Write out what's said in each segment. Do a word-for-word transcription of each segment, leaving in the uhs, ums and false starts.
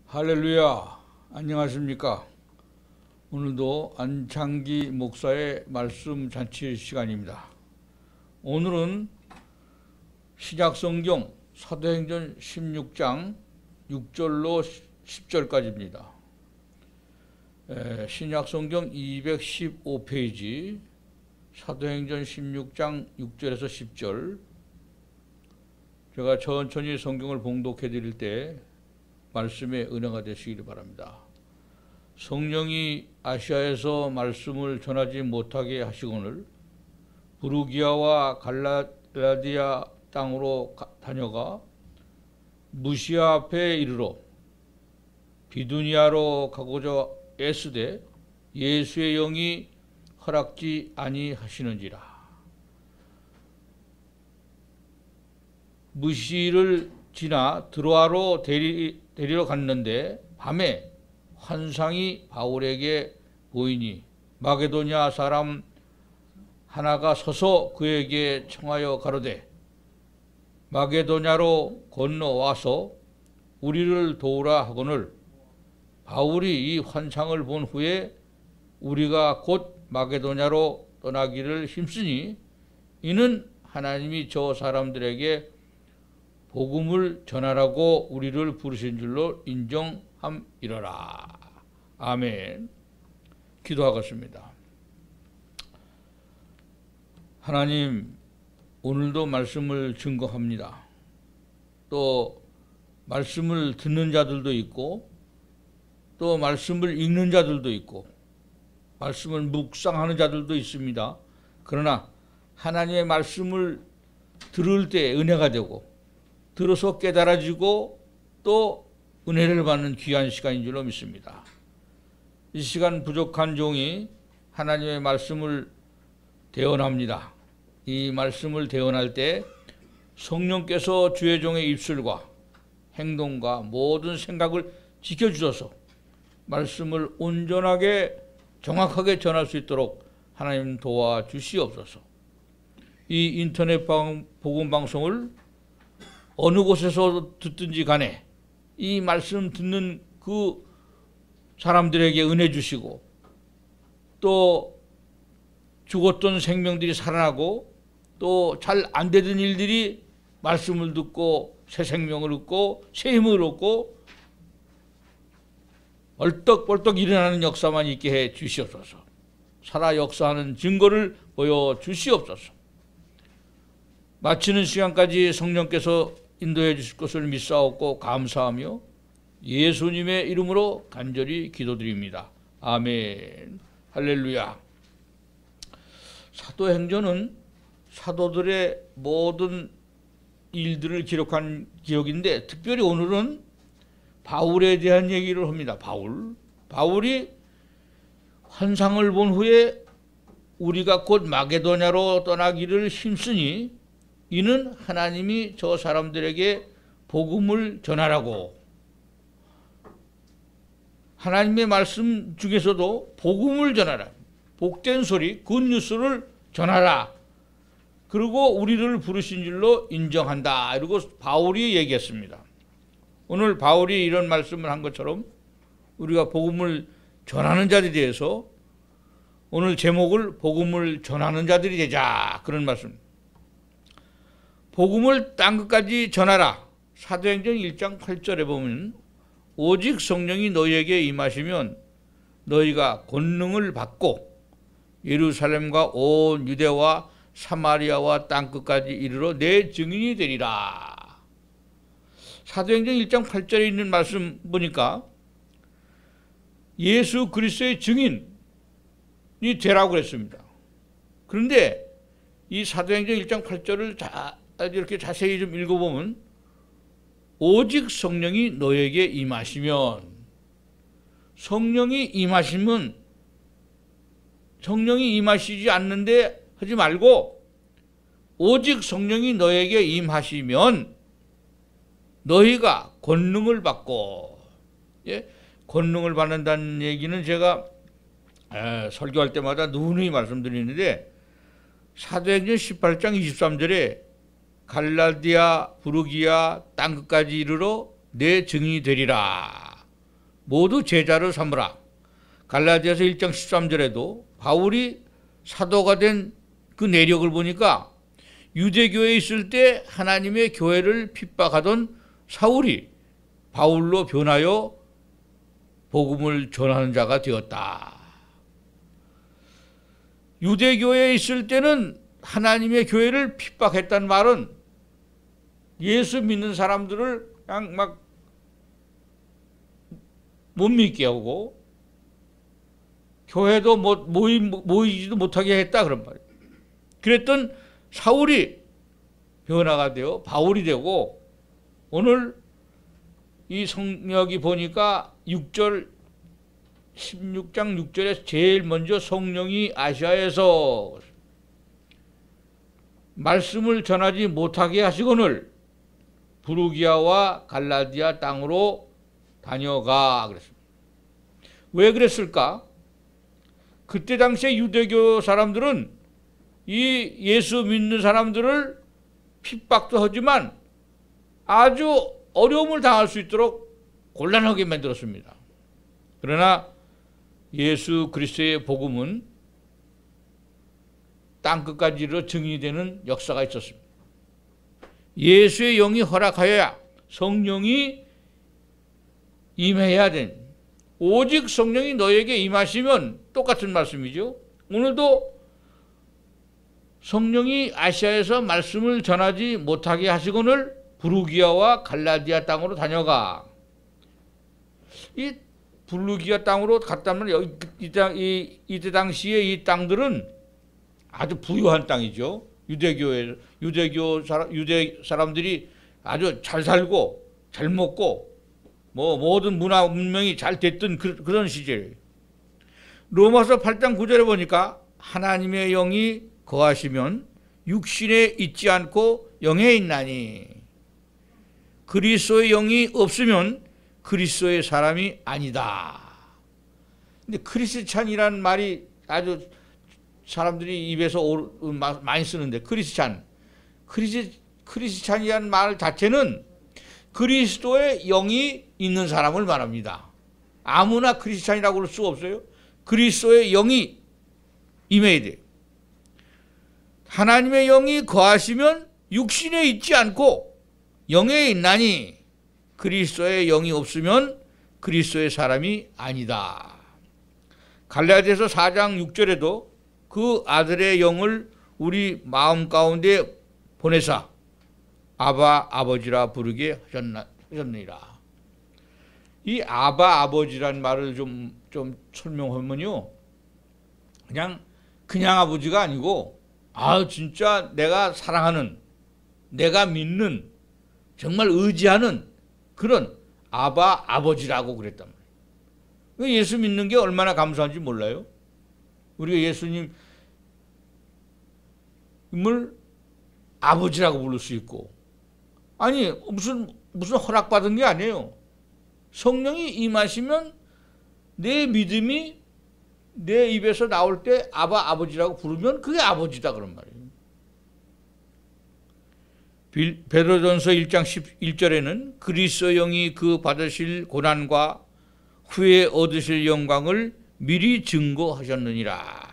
할렐루야, 안녕하십니까. 오늘도 안창기 목사의 말씀 잔치 시간입니다. 오늘은 신약성경 사도행전 십육 장 육 절로 십 절까지입니다. 신약성경 이백십오 페이지 사도행전 십육 장 육 절에서 십 절. 제가 천천히 성경을 봉독해 드릴 때 말씀의 은혜가 되시기를 바랍니다. 성령이 아시아에서 말씀을 전하지 못하게 하시거늘 부르기아와 갈라디아 땅으로 다녀가 무시아 앞에 이르러 비두니아로 가고자 애쓰되 예수의 영이 허락지 아니하시는지라. 무시를 지나 드로아로 데리, 데리러 갔는데 밤에 환상이 바울에게 보이니 마게도냐 사람 하나가 서서 그에게 청하여 가로되 마게도냐로 건너와서 우리를 도우라 하거늘 바울이 이 환상을 본 후에 우리가 곧 마게도냐로 떠나기를 힘쓰니 이는 하나님이 저 사람들에게 복음을 전하라고 우리를 부르신 줄로 인정함이러라. 아멘. 기도하겠습니다. 하나님, 오늘도 말씀을 증거합니다. 또 말씀을 듣는 자들도 있고 또 말씀을 읽는 자들도 있고 말씀을 묵상하는 자들도 있습니다. 그러나 하나님의 말씀을 들을 때 은혜가 되고 들어서 깨달아지고 또 은혜를 받는 귀한 시간인 줄로 믿습니다. 이 시간 부족한 종이 하나님의 말씀을 대언합니다. 이 말씀을 대언할 때 성령께서 주의 종의 입술과 행동과 모든 생각을 지켜주셔서 말씀을 온전하게 정확하게 전할 수 있도록 하나님 도와주시옵소서. 이 인터넷 복음 방송을 어느 곳에서 듣든지 간에 이 말씀 듣는 그 사람들에게 은혜 주시고 또 죽었던 생명들이 살아나고 또 잘 안 되던 일들이 말씀을 듣고 새 생명을 얻고 새 힘을 얻고 벌떡벌떡 일어나는 역사만 있게 해 주시옵소서. 살아 역사하는 증거를 보여주시옵소서. 마치는 시간까지 성령께서 인도해 주실 것을 믿사옵고 감사하며 예수님의 이름으로 간절히 기도드립니다. 아멘. 할렐루야. 사도행전은 사도들의 모든 일들을 기록한 기록인데 특별히 오늘은 바울에 대한 얘기를 합니다. 바울. 바울이 환상을 본 후에 우리가 곧 마게도냐로 떠나기를 힘쓰니 이는 하나님이 저 사람들에게 복음을 전하라고. 하나님의 말씀 중에서도 복음을 전하라. 복된 소리, 굿뉴스를 전하라. 그리고 우리를 부르신 줄로 인정한다. 이러고 바울이 얘기했습니다. 오늘 바울이 이런 말씀을 한 것처럼 우리가 복음을 전하는 자들에 대해서 오늘 제목을 복음을 전하는 자들이 되자. 그런 말씀. 복음을 땅 끝까지 전하라. 사도행전 일 장 팔 절에 보면 오직 성령이 너희에게 임하시면 너희가 권능을 받고 예루살렘과 온 유대와 사마리아와 땅 끝까지 이르러 내 증인이 되리라. 사도행전 일 장 팔 절에 있는 말씀 보니까 예수 그리스도의 증인이 되라고 그랬습니다. 그런데 이 사도행전 일 장 팔 절을 다 이렇게 자세히 좀 읽어보면 오직 성령이 너에게 임하시면, 성령이 임하시면 성령이 임하시지 않는데 하지 말고 오직 성령이 너에게 임하시면 너희가 권능을 받고, 예? 권능을 받는다는 얘기는 제가 에, 설교할 때마다 누누이 말씀드리는데 사도행전 십팔 장 이십삼 절에 갈라디아, 부르기아 땅끝까지 이르러 내 증인이 되리라. 모두 제자를 삼으라. 갈라디아서 일 장 십삼 절에도 바울이 사도가 된 그 내력을 보니까 유대교에 있을 때 하나님의 교회를 핍박하던 사울이 바울로 변하여 복음을 전하는 자가 되었다. 유대교에 있을 때는 하나님의 교회를 핍박했단 말은 예수 믿는 사람들을 그냥 막 못 믿게 하고 교회도 모이, 모이지도 못하게 했다 그런 말이에요. 그랬던 사울이 변화가 되어 바울이 되고 오늘 이 성령이 보니까 육 절 십육 장 육 절에 제일 먼저 성령이 아시아에서 말씀을 전하지 못하게 하시거늘 부르기아와 갈라디아 땅으로 다녀가 그랬습니다. 왜 그랬을까? 그때 당시에 유대교 사람들은 이 예수 믿는 사람들을 핍박도 하지만 아주 어려움을 당할 수 있도록 곤란하게 만들었습니다. 그러나 예수 그리스도의 복음은 땅끝까지로 증인되는 역사가 있었습니다. 예수의 영이 허락하여야 성령이 임해야 된, 오직 성령이 너에게 임하시면 똑같은 말씀이죠. 오늘도 성령이 아시아에서 말씀을 전하지 못하게 하시거늘 부르기아와 갈라디아 땅으로 다녀가. 이 부르기아 땅으로 갔다면 여기 이, 이때 당시에 이 땅들은 아주 부유한 땅이죠. 유대교에 유대교 사람 유대 사람들이 아주 잘 살고 잘 먹고 뭐 모든 문화 문명이 잘 됐던 그, 그런 시절. 로마서 팔 장 구 절에 보니까 하나님의 영이 거하시면 육신에 있지 않고 영에 있나니 그리스도의 영이 없으면 그리스도의 사람이 아니다. 근데 크리스찬이라는 말이 아주 사람들이 입에서 오, 많이 쓰는데 크리스찬, 크리스, 크리스찬이라는 말 자체는 그리스도의 영이 있는 사람을 말합니다. 아무나 크리스찬이라고 그럴 수가 없어요. 그리스도의 영이 임해야 돼요. 하나님의 영이 거하시면 육신에 있지 않고 영에 있나니 그리스도의 영이 없으면 그리스도의 사람이 아니다. 갈라디아서 사 장 육 절에도 그 아들의 영을 우리 마음 가운데 보내사 아바 아버지라 부르게 하셨느니라. 이 아바 아버지란 말을 좀, 좀 설명하면요, 그냥 그냥 아버지가 아니고 아 진짜 내가 사랑하는, 내가 믿는, 정말 의지하는 그런 아바 아버지라고 그랬단 말이에요. 예수 믿는 게 얼마나 감사한지 몰라요? 우리가 예수님을 아버지라고 부를 수 있고, 아니 무슨 무슨 허락받은 게 아니에요. 성령이 임하시면 내 믿음이 내 입에서 나올 때 아바 아버지라고 부르면 그게 아버지다 그런 말이에요. 베드로전서 일 장 십일 절에는 그리스도 영이 그 받으실 고난과 후에 얻으실 영광을 미리 증거하셨느니라.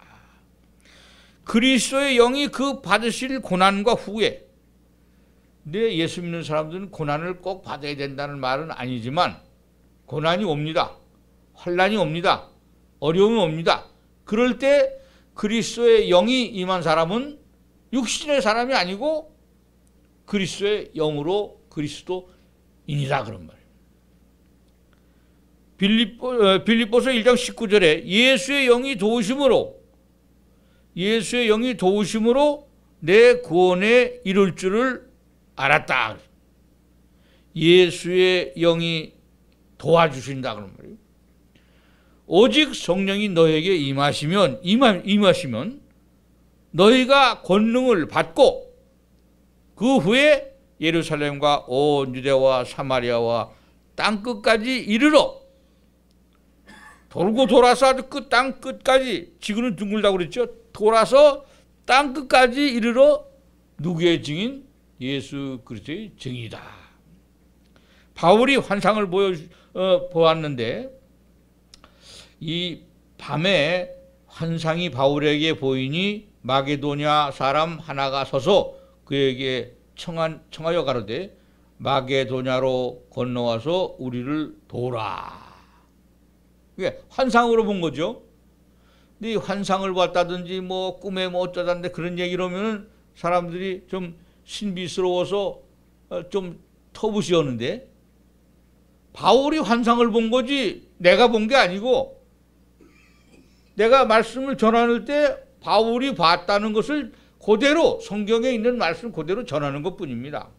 그리스도의 영이 그 받으실 고난과 후에, 내 예수 믿는 사람들은 고난을 꼭 받아야 된다는 말은 아니지만 고난이 옵니다. 환난이 옵니다. 어려움이 옵니다. 그럴 때 그리스도의 영이 임한 사람은 육신의 사람이 아니고 그리스도의 영으로 그리스도인이다 그런 말이에요. 빌립보, 빌립보서 일 장 십구 절에 예수의 영이 도우심으로 예수의 영이 도우심으로 내 구원에 이룰 줄을 알았다. 예수의 영이 도와주신다 그런 말이에요. 오직 성령이 너에게 임하시면 임하, 임하시면 너희가 권능을 받고 그 후에 예루살렘과 온 유대와 사마리아와 땅끝까지 이르러, 돌고 돌아서 그 땅끝까지, 지구는 둥글다고 그랬죠. 돌아서 땅끝까지 이르러 누구의 증인? 예수 그리스도의 증이다. 바울이 환상을 보여, 어, 보았는데 이 밤에 환상이 바울에게 보이니 마게도냐 사람 하나가 서서 그에게 청한, 청하여 가로되 마게도냐로 건너와서 우리를 도우라. 이게 환상으로 본 거죠. 근데 이 환상을 봤다든지 뭐 꿈에 뭐 어쩌다는데 그런 얘기를 하면 사람들이 좀 신비스러워서 좀 터부시었는데 바울이 환상을 본 거지 내가 본 게 아니고 내가 말씀을 전하는 때 바울이 봤다는 것을 그대로 성경에 있는 말씀 그대로 전하는 것뿐입니다.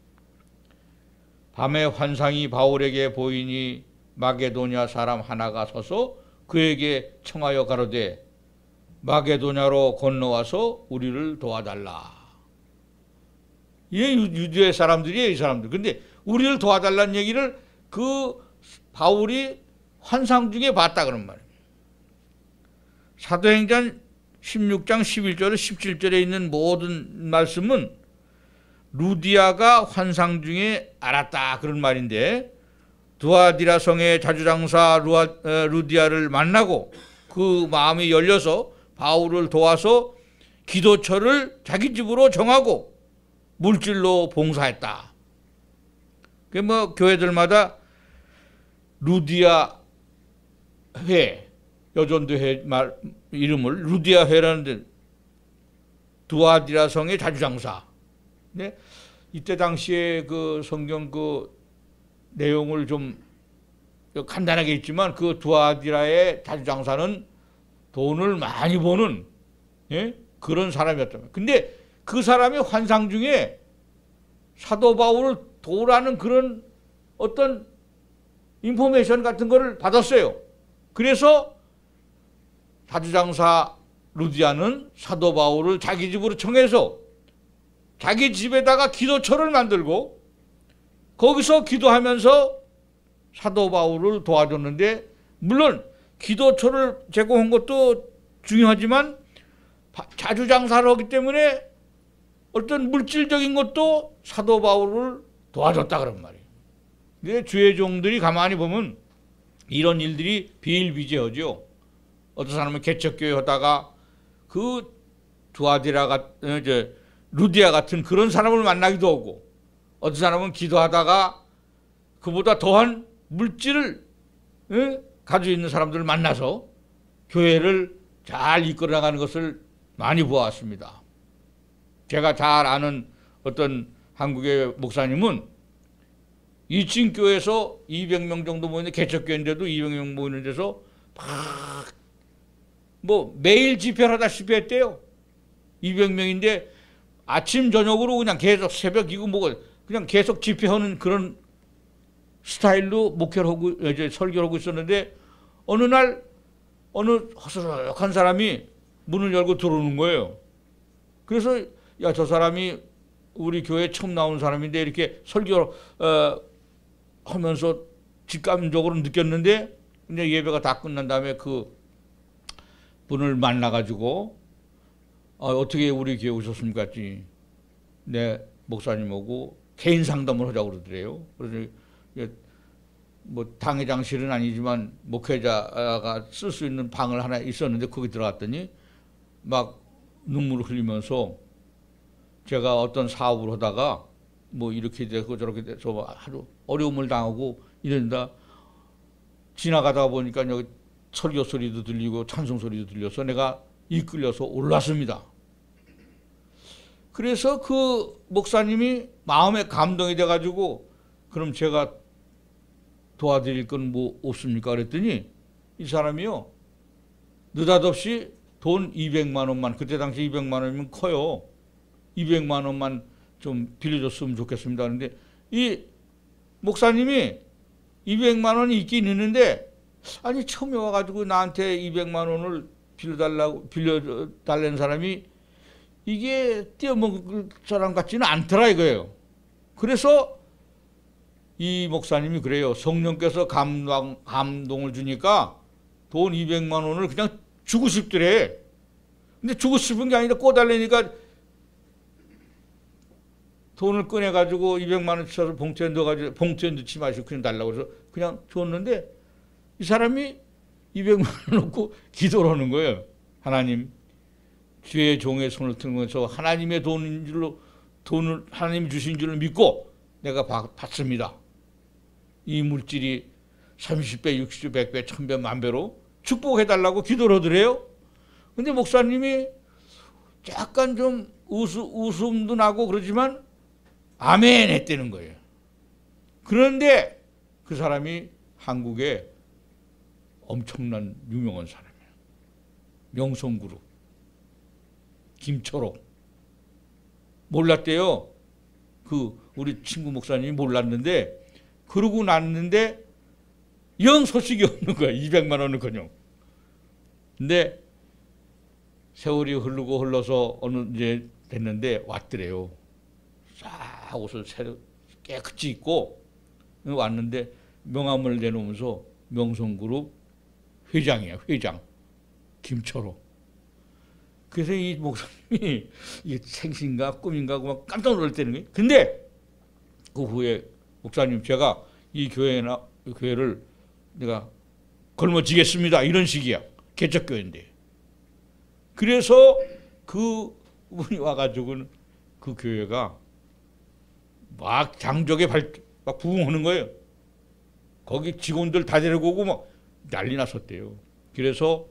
밤에 환상이 바울에게 보이니 마게도냐 사람 하나가 서서 그에게 청하여 가로되 마게도냐로 건너와서 우리를 도와달라. 이게 유대 사람들이에요, 이 사람들. 근데 우리를 도와달라는 얘기를 그 바울이 환상 중에 봤다 그런 말이에요. 사도행전 십육 장 십일 절에 십칠 절에 있는 모든 말씀은 루디아가 환상 중에 알았다 그런 말인데 두아디라 성의 자주장사 루디아를 만나고 그 마음이 열려서 바울을 도와서 기도처를 자기 집으로 정하고 물질로 봉사했다. 그 뭐 교회들마다 루디아 회, 여전도회 말 이름을 루디아 회라는데 두아디라 성의 자주장사. 네? 이때 당시에 그 성경 그 내용을 좀 간단하게 있지만 그 두아디라의 자주장사는 돈을 많이 버는 예? 그런 사람이었단 말이에요. 근데 그 사람이 환상 중에 사도 바울을 도우라는 그런 어떤 인포메이션 같은 거를 받았어요. 그래서 자주장사 루디아는 사도 바울을 자기 집으로 청해서 자기 집에다가 기도처를 만들고 거기서 기도하면서 사도 바울을 도와줬는데 물론 기도처를 제공한 것도 중요하지만 자주장사를 하기 때문에 어떤 물질적인 것도 사도 바울을 도와줬다 그런 말이에요. 근데 주의 종들이 가만히 보면 이런 일들이 비일비재하죠. 어떤 사람은 개척교회 하다가 그 두아디라 같은 루디아 같은 그런 사람을 만나기도 하고 어떤 사람은 기도하다가 그보다 더한 물질을 에? 가지고 있는 사람들을 만나서 교회를 잘 이끌어 나가는 것을 많이 보았습니다. 제가 잘 아는 어떤 한국의 목사님은 이 층 교회에서 이백 명 정도 모이는 개척교회인데도 이백 명 모이는 데서 막 뭐 매일 집회를 하다시피 했대요. 이백 명인데 아침 저녁으로 그냥 계속 새벽이고 뭐고 그냥 계속 집회하는 그런 스타일로 목회를 하고 이제 설교를 하고 있었는데 어느 날 어느 허스럭한 사람이 문을 열고 들어오는 거예요. 그래서 야, 저 사람이 우리 교회에 처음 나오는 사람인데 이렇게 설교를 어, 하면서 직감적으로 느꼈는데 이제 예배가 다 끝난 다음에 그 분을 만나가지고 어, 어떻게 우리 교회 오셨습니까? 했더니 네, 목사님하고 개인 상담을 하자고 그러더래요. 그래서 뭐 당회장실은 아니지만 목회자가 쓸 수 있는 방을 하나 있었는데 거기 들어갔더니 막 눈물을 흘리면서 제가 어떤 사업을 하다가 뭐 이렇게 되고 저렇게 돼서 하루 어려움을 당하고 이런다 지나가다 보니까 여기 설교 소리도 들리고 찬송 소리도 들려서 내가 이끌려서 올랐습니다. 그래서 그 목사님이 마음에 감동이 돼가지고 그럼 제가 도와드릴 건 뭐 없습니까? 그랬더니 이 사람이요 느닷없이 돈 이백만 원만 그때 당시 이백만 원이면 커요. 이백만 원만 좀 빌려줬으면 좋겠습니다. 그런데 이 목사님이 이백만 원이 있긴 있는데 아니 처음에 와가지고 나한테 이백만 원을 빌려달라고 빌려달라는 사람이 이게 떼어먹을 사람 같지는 않더라 이거예요. 그래서 이 목사님이 그래요. 성령께서 감동, 감동을 주니까 돈 이백만 원을 그냥 주고 싶더래. 근데 주고 싶은 게 아니라 꿔달라니까 돈을 꺼내가지고 이백만 원 쳐서 봉투에 넣어가지고 봉투에 넣지 마시고 그냥 달라고 해서 그냥 줬는데 이 사람이 이백만 원 놓고 기도를 하는 거예요. 하나님, 주의 종의 손을 통해서 하나님의 돈인 줄로, 돈을 하나님이 주신 줄을 믿고 내가 받습니다. 이 물질이 삼십 배, 육십 배, 백 배, 천 배, 만 배로 축복해달라고 기도를 하더래요. 근데 목사님이 약간 좀 웃음, 웃음도 나고 그러지만 아멘 했다는 거예요. 그런데 그 사람이 한국에 엄청난 유명한 사람이에요. 명성그룹 김초롱. 몰랐대요. 그 우리 친구 목사님이 몰랐는데 그러고 났는데 영 소식이 없는 거야. 이백만 원은커녕. 근데 세월이 흐르고 흘러서 어느 이제 됐는데 왔더래요. 싹 옷을 새로 깨끗이 입고 왔는데 명함을 내놓으면서 명성그룹 회장이야. 회장 김초롱. 그래서 이 목사님이 이게 생신가 꿈인가 하고 깜짝 놀랐다는 거예요. 근데 그 후에 목사님 제가 이 교회나 이 교회를 내가 걸머지겠습니다. 이런 식이야. 개척교회인데. 그래서 그 분이 와가지고는 그 교회가 막 장족에 발, 막 부흥하는 거예요. 거기 직원들 다 데리고 오고 막 난리 났었대요. 그래서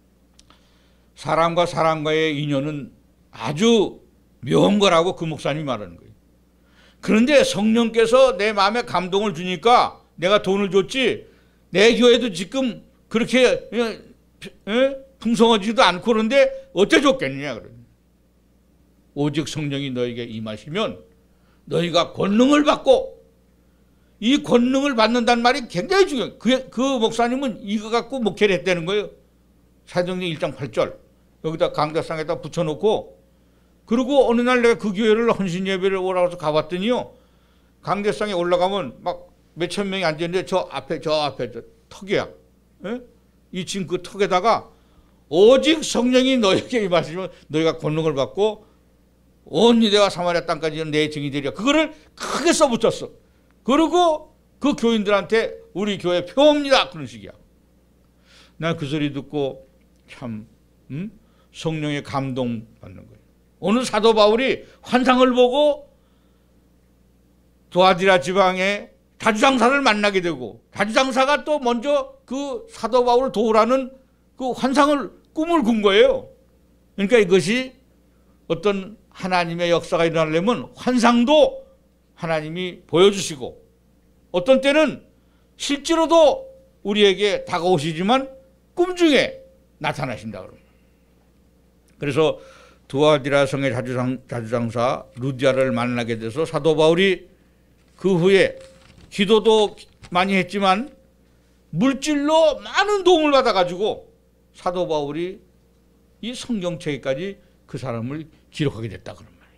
사람과 사람과의 인연은 아주 묘한 거라고 그 목사님이 말하는 거예요. 그런데 성령께서 내 마음에 감동을 주니까 내가 돈을 줬지 내 교회도 지금 그렇게 에? 풍성하지도 않고 그런데 어째 줬겠느냐. 오직 성령이 너에게 임하시면 너희가 권능을 받고 이 권능을 받는다는 말이 굉장히 중요해요. 그, 그 목사님은 이거 갖고 목회를 했다는 거예요. 사도행전 일 장 팔 절 여기다 강대상에다 붙여놓고 그리고 어느 날 내가 그 교회를 헌신 예배를 오라고 해서 가봤더니요. 강대상에 올라가면 막 몇천 명이 앉았는데 저 앞에 저 앞에 저 턱이야. 에? 이 지금 그 턱에다가 오직 성령이 너에게 임하시면 너희가 권능을 받고 온 유대와 사마리아 땅까지는 내 증인이 되리라. 그거를 크게 써붙였어. 그리고 그 교인들한테 우리 교회 표입니다. 그런 식이야. 난 그 소리 듣고 참 음? 성령의 감동 받는 거예요. 오늘 사도 바울이 환상을 보고 도아디라 지방에 다주장사를 만나게 되고 다주장사가 또 먼저 그 사도 바울을 도우라는 그 환상을 꿈을 꾼 거예요. 그러니까 이것이 어떤 하나님의 역사가 일어나려면 환상도 하나님이 보여주시고 어떤 때는 실제로도 우리에게 다가오시지만 꿈 중에 나타나신다 그럽니다. 그래서 두아디라 성의 자주장, 자주장사 루디아를 만나게 돼서 사도 바울이 그 후에 기도도 많이 했지만 물질로 많은 도움을 받아가지고 사도 바울이 이 성경책에까지 그 사람을 기록하게 됐다 그런 말이에요.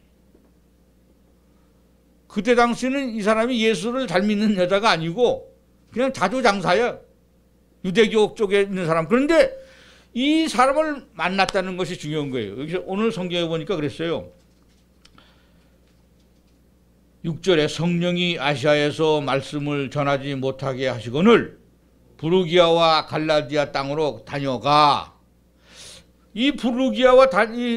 그때 당시는 이 사람이 예수를 잘 믿는 여자가 아니고 그냥 자주장사야. 유대교 쪽에 있는 사람. 그런데 이 사람을 만났다는 것이 중요한 거예요. 여기서 오늘 성경에 보니까 그랬어요. 육 절에 성령이 아시아에서 말씀을 전하지 못하게 하시거늘 부르기아와 갈라디아 땅으로 다녀가. 이 부르기아와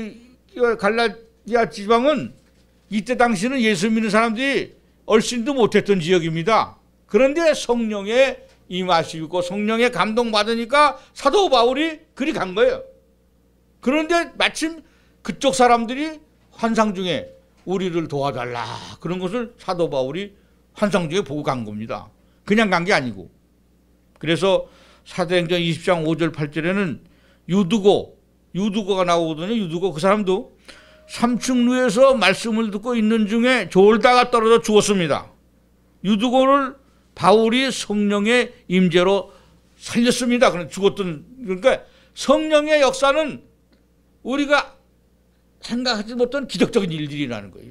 갈라디아 지방은 이때 당시는 예수 믿는 사람들이 얼씬도 못했던 지역입니다. 그런데 성령의 임하시고 성령의 감동받으니까 사도 바울이 그리 간 거예요. 그런데 마침 그쪽 사람들이 환상 중에 우리를 도와달라 그런 것을 사도 바울이 환상 중에 보고 간 겁니다. 그냥 간 게 아니고. 그래서 사도행전 이십 장 오 절 팔 절에는 유두고 유두고가 나오거든요. 유두고 그 사람도 삼층루에서 말씀을 듣고 있는 중에 졸다가 떨어져 죽었습니다. 유두고를 바울이 성령의 임재로 살렸습니다. 그럼 죽었던 그러니까 성령의 역사는 우리가 생각하지 못한 기적적인 일들이라는 거예요.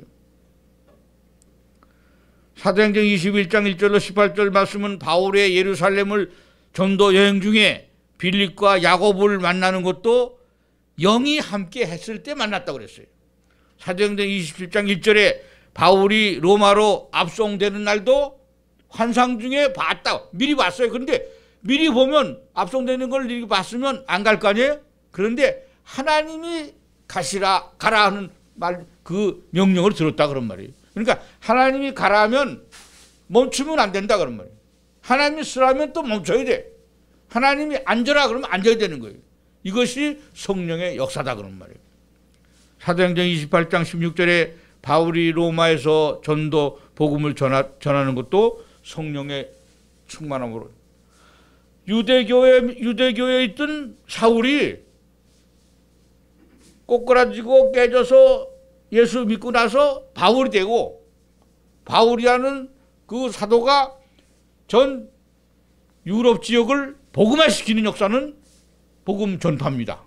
사도행전 이십일 장 일 절로 십팔 절 말씀은 바울의 예루살렘을 전도 여행 중에 빌립과 야고보를 만나는 것도 영이 함께 했을 때 만났다고 그랬어요. 사도행전 이십칠 장 일 절에 바울이 로마로 압송되는 날도 환상 중에 봤다. 미리 봤어요. 그런데 미리 보면 압송되는 걸 이렇게 봤으면 안 갈 거 아니에요? 그런데 하나님이 가시라 가라 하는 말 그 명령을 들었다 그런 말이에요. 그러니까 하나님이 가라 하면 멈추면 안 된다 그런 말이에요. 하나님이 쓰라면 또 멈춰야 돼. 하나님이 앉아라 그러면 앉아야 되는 거예요. 이것이 성령의 역사다 그런 말이에요. 사도행전 이십팔 장 십육 절에 바울이 로마에서 전도 복음을 전하, 전하는 것도 성령의 충만함으로. 유대교에 유대교에 있던 사울이 꼬꾸라지고 깨져서 예수 믿고 나서 바울이 되고, 바울이라는 그 사도가 전 유럽 지역을 복음화시키는 역사는 복음 전파입니다.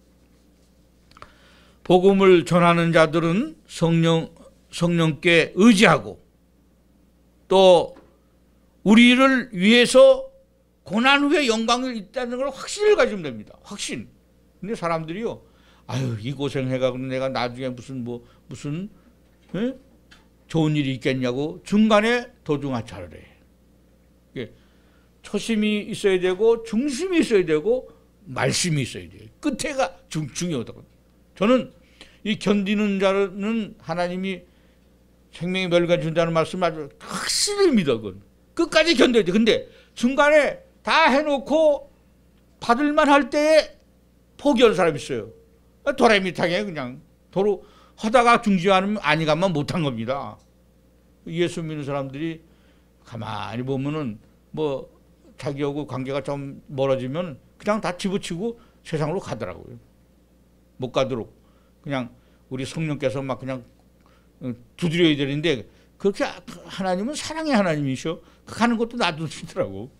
복음을 전하는 자들은 성령, 성령께 의지하고 또 우리를 위해서 고난 후에 영광을 있다는 걸 확신을 가지면 됩니다. 확신. 근데 사람들이요, 아유, 이 고생해가 내가 나중에 무슨 뭐 무슨 에? 좋은 일이 있겠냐고 중간에 도중하차를 해. 초심이 있어야 되고 중심이 있어야 되고 말씀이 있어야 돼요. 끝에가 중, 중요하다고. 저는 이 견디는 자는 하나님이 생명의 멸관 준다는 말씀 아주 확실히 믿어. 그건. 끝까지 견뎌야 돼. 근데 중간에 다 해놓고 받을만 할 때에 포기하는 사람이 있어요. 도라미탕에 그냥 도로 하다가 중지하면 아니 가면 못한 겁니다. 예수 믿는 사람들이 가만히 보면은 뭐 자기하고 관계가 좀 멀어지면 그냥 다 집어치고 세상으로 가더라고요. 못 가도록 그냥 우리 성령께서 막 그냥 두드려야 되는데, 그렇게 하나님은 사랑의 하나님이셔. 가는 것도 놔두시더라고.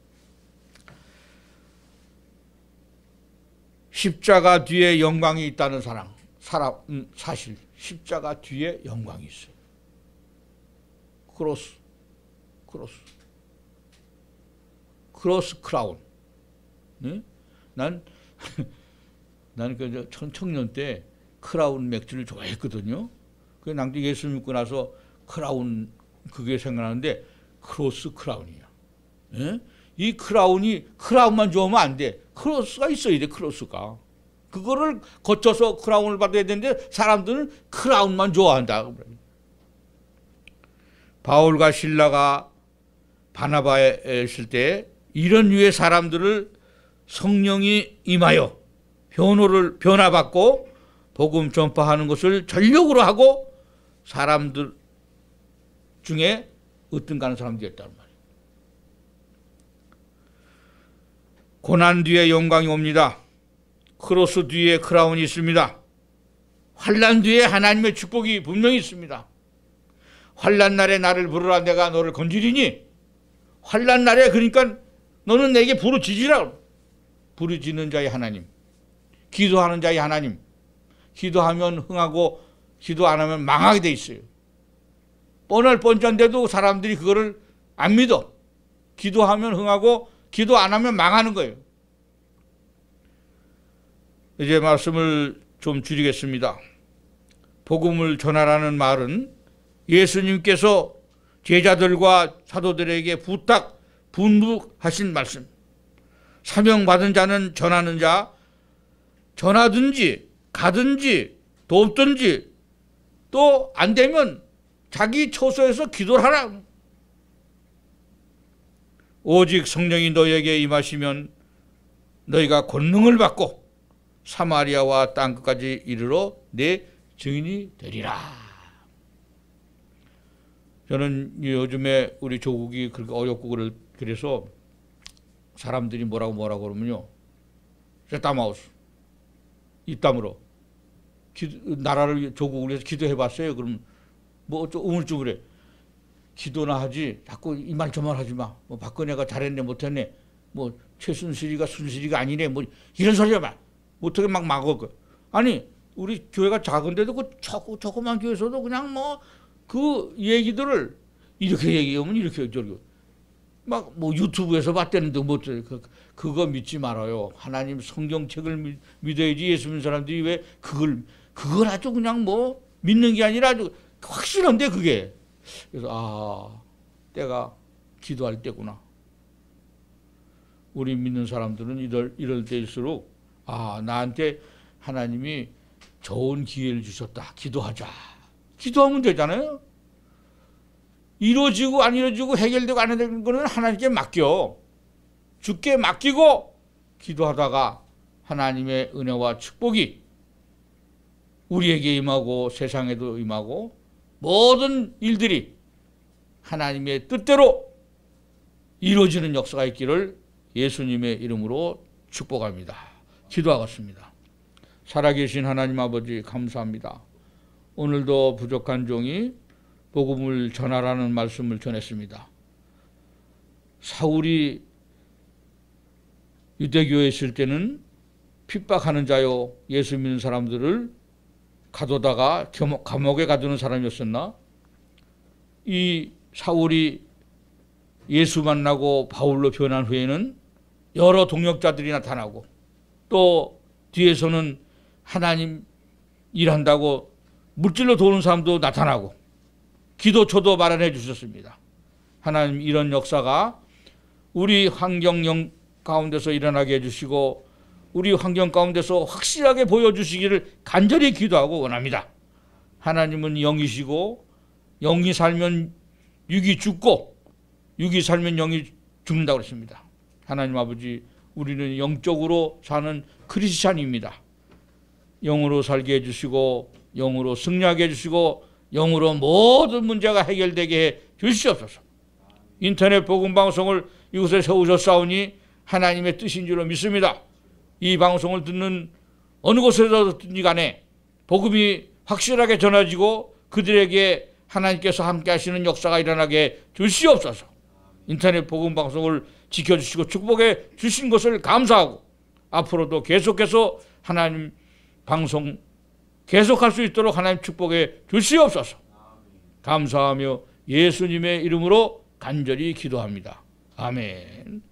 십자가 뒤에 영광이 있다는 사람, 사람, 음, 사실 십자가 뒤에 영광이 있어요. 크로스, 크로스, 크로스 크라운. 네? 난, 난 그 청년 때 크라운 맥주를 좋아했거든요. 그 낭디 예수 믿고 나서 크라운 그게 생각나는데 크로스 크라운이야. 예? 이 크라운이 크라운만 좋아하면 안 돼. 크로스가 있어야 돼. 크로스가. 그거를 거쳐서 크라운을 받아야 되는데 사람들은 크라운만 좋아한다. 바울과 실라가 바나바에 있을 때 이런 류의 사람들을 성령이 임하여 변호를 변화받고 복음 전파하는 것을 전력으로 하고 사람들 중에 으뜸가는 사람들이었단 말이에요. 고난 뒤에 영광이 옵니다. 크로스 뒤에 크라운이 있습니다. 환난 뒤에 하나님의 축복이 분명히 있습니다. 환난 날에 나를 부르라 내가 너를 건지리니, 환난 날에 그러니까 너는 내게 부르짖으라. 부르짖는 자의 하나님, 기도하는 자의 하나님. 기도하면 흥하고 기도 안 하면 망하게 돼 있어요. 뻔할 뻔짠데도 사람들이 그거를 안 믿어. 기도하면 흥하고 기도 안 하면 망하는 거예요. 이제 말씀을 좀 줄이겠습니다. 복음을 전하라는 말은 예수님께서 제자들과 사도들에게 부탁, 분부하신 말씀. 사명받은 자는 전하는 자, 전하든지 가든지 돕든지 또 안 되면 자기 처소에서 기도를 하라. 오직 성령이 너희에게 임하시면 너희가 권능을 받고 사마리아와 땅끝까지 이르러 내 증인이 되리라. 저는 요즘에 우리 조국이 그렇게 어렵고 그래서 사람들이 뭐라고 뭐라고 그러면요, 셋다마우스 이 땀으로 기도, 나라를 조국을 위해서 기도해봤어요. 그럼 뭐 어쩌 우물쭈물해. 기도나 하지 자꾸 이말 저말 하지 마. 뭐 박근혜가 잘했네 못했네. 뭐 최순실이가 순실이가 아니네. 뭐 이런 소리 해봐. 어떻게 막 막어. 아니 우리 교회가 작은데도 그 조그, 조그만 교회에서도 그냥 뭐 그 얘기들을 이렇게 얘기하면 이렇게 저렇게 막 뭐 유튜브에서 봤다는데 뭐 그, 그거 믿지 말아요. 하나님 성경책을 믿, 믿어야지. 예수 믿는 사람들이 왜 그걸 그걸 아주 그냥 뭐 믿는 게 아니라 아주 확실한데 그게. 그래서 아 때가 기도할 때구나. 우리 믿는 사람들은 이럴, 이럴 때일수록 아, 나한테 하나님이 좋은 기회를 주셨다. 기도하자. 기도하면 되잖아요. 이루어지고 안 이루어지고 해결되고 안 해결되는 거는 하나님께 맡겨. 주께 맡기고 기도하다가 하나님의 은혜와 축복이 우리에게 임하고 세상에도 임하고 모든 일들이 하나님의 뜻대로 이루어지는 역사가 있기를 예수님의 이름으로 축복합니다. 기도하겠습니다. 살아계신 하나님 아버지 감사합니다. 오늘도 부족한 종이 복음을 전하라는 말씀을 전했습니다. 사울이 유대교에 있을 때는 핍박하는 자요 예수 믿는 사람들을 가둬다가 감옥에 가두는 사람이었었나? 이 사울이 예수 만나고 바울로 변한 후에는 여러 동역자들이 나타나고 또 뒤에서는 하나님 일한다고 물질로 도우는 사람도 나타나고 기도초도 마련해 주셨습니다. 하나님 이런 역사가 우리 환경 가운데서 일어나게 해주시고 우리 환경 가운데서 확실하게 보여주시기를 간절히 기도하고 원합니다. 하나님은 영이시고 영이 살면 육이 죽고 육이 살면 영이 죽는다고 그랬습니다. 하나님 아버지 우리는 영적으로 사는 크리스찬입니다. 영으로 살게 해주시고 영으로 승리하게 해주시고 영으로 모든 문제가 해결되게 해 주시옵소서. 인터넷 복음방송을 이곳에 세우셨사오니 하나님의 뜻인 줄로 믿습니다. 이 방송을 듣는 어느 곳에서 듣든지 간에 복음이 확실하게 전해지고 그들에게 하나님께서 함께 하시는 역사가 일어나게 주시옵소서. 인터넷 복음방송을 지켜주시고 축복해 주신 것을 감사하고 앞으로도 계속해서 하나님 방송 계속할 수 있도록 하나님 축복해 주시옵소서. 감사하며 예수님의 이름으로 간절히 기도합니다. 아멘.